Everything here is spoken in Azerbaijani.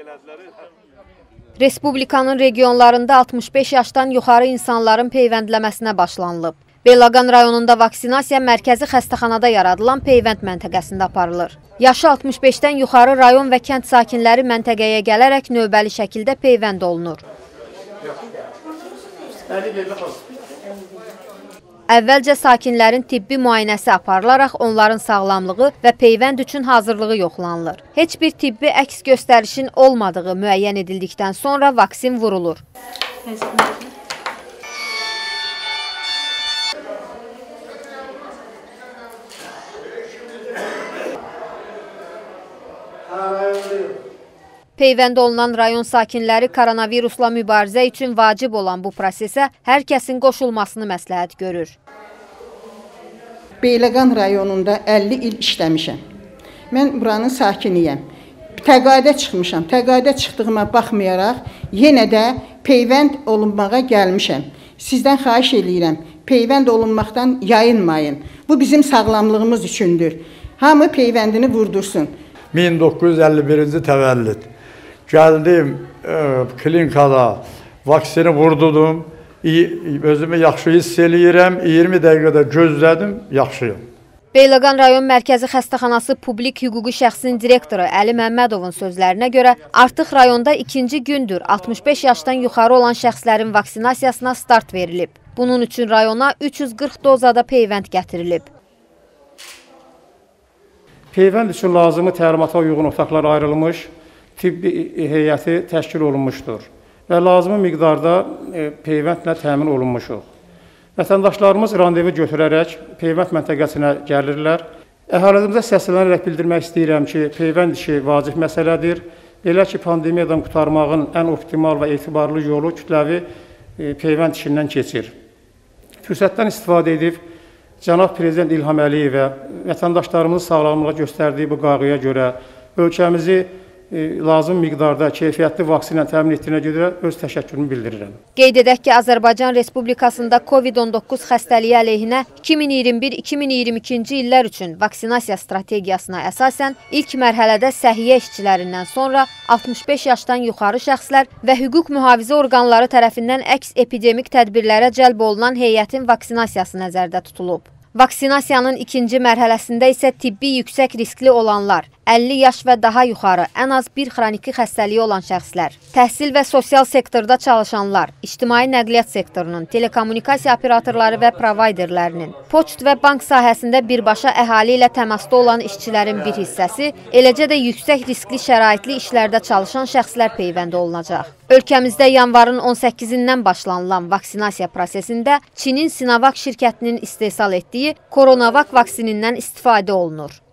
Respublikanın regionlarında 65 yaşdan yuxarı insanların peyvəndləməsinə başlanılıb. Beyləqan rayonunda vaksinasiya mərkəzi xəstəxanada yaradılan peyvənd məntəqəsində aparılır. Yaşı 65-dən yuxarı rayon və kənd sakinləri məntəqəyə gələrək növbəli şəkildə peyvənd olunur. Əvvəlcə sakinlərin tibbi müayinəsi aparılaraq onların sağlamlığı və peyvənd üçün hazırlığı yoxlanılır. Heç bir tibbi əks göstərişin olmadığı müəyyən edildikdən sonra vaksin vurulur. Peyvənd olunan rayon sakinləri koronavirusla mübarizə üçün vacib olan bu prosesə hər kəsin qoşulmasını məsləhət görür. Beyləqan rayonunda 50 il işləmişəm. Mən buranın sakiniyəm. Təqaüdə çıxmışam. Təqaüdə çıxdığıma baxmayaraq yenə də peyvənd olunmağa gəlmişəm. Sizdən xahiş edirəm, peyvənd olunmaqdan yayınmayın. Bu bizim sağlamlığımız üçündür. Hamı peyvəndini vurdursun. 1951-ci təvəllüd. Gəldim klinikada, vaksini vurdudum, özümü yaxşı hiss eləyirəm, 20 dəqiqədə gözlədim, yaxşıyım. Beyləqan rayon mərkəzi xəstəxanası publik hüquqi şəxsin direktoru Əli Məmmədovun sözlərinə görə artıq rayonda ikinci gündür 65 yaşdan yuxarı olan şəxslərin vaksinasiyasına start verilib. Bunun üçün rayona 340 dozada peyvənd gətirilib. Peyvənd üçün lazımı təlimata uyğun otaqlar ayrılmış, tibbi heyəti təşkil olunmuşdur və lazımı miqdarda peyvəndlə təmin olunmuşuq. Vətəndaşlarımız randevu götürərək peyvənd məntəqəsinə gəlirlər. Əhalimize səslənərək bildirmək istəyirəm ki, peyvənd işi vacib məsələdir. Belə ki, pandemiyadan qurtarmağın ən optimal və etibarlı yolu kütləvi peyvənd işindən keçir. Fürsətdən istifadə edib, Cənab Prezident İlham Əliyevə vətəndaşlarımızın sağlamlığa göstərdiyi bu qayğıya görə ölkəmizi lazım miqdarda keyfiyyətli vaksinlə təmin etdiyinə görə öz təşəkkürümü bildirirəm. Qeyd edək ki, Azərbaycan Respublikasında COVID-19 xəstəliyi əleyhinə 2021-2022-ci illər üçün vaksinasiya strategiyasına əsasən ilk mərhələdə səhiyyə işçilərindən sonra 65 yaşdan yuxarı şəxslər və hüquq mühafizə orqanları tərəfindən əks epidemik tədbirlərə cəlb olunan heyətin vaksinasiyası nəzərdə tutulub. Vaksinasiyanın ikinci mərhələsində isə tibbi yüksək riskli olanlar, 50 yaş və daha yuxarı, ən az bir xroniki xəstəliyi olan şəxslər, təhsil və sosial sektorda çalışanlar, ictimai nəqliyyat sektorunun, telekommunikasiya operatorları və provayderlərinin, poçt və bank sahəsində birbaşa əhali ilə təmasda olan işçilərin bir hissəsi, eləcə də yüksək riskli şəraitli işlərdə çalışan şəxslər peyvənd olunacaq. Ölkəmizdə yanvarın 18-dən başlanılan vaksinasiya prosesində Çinin Sinovac şirkətinin istehsal etdiyi Coronavac vaksinindən istifadə olunur.